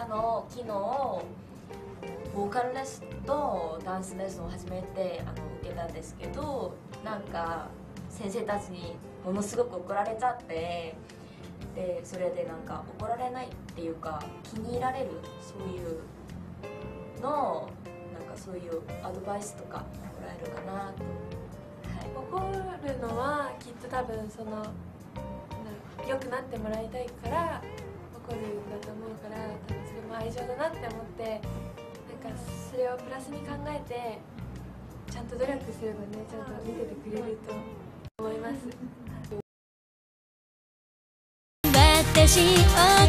昨日ボーカルレッスンとダンスレッスンを初めて受けたんですけど、なんか先生たちにものすごく怒られちゃって、でそれでなんか怒られないっていうか気に入られる、そういうのなんかそういうアドバイスとかもらえるかなと。 怒るのはきっと多分良くなってもらいたいから怒るんだと思うから、多分それも愛情だなって思って、なんかそれをプラスに考えてちゃんと努力すればね、ちゃんと見ててくれると思います。 私を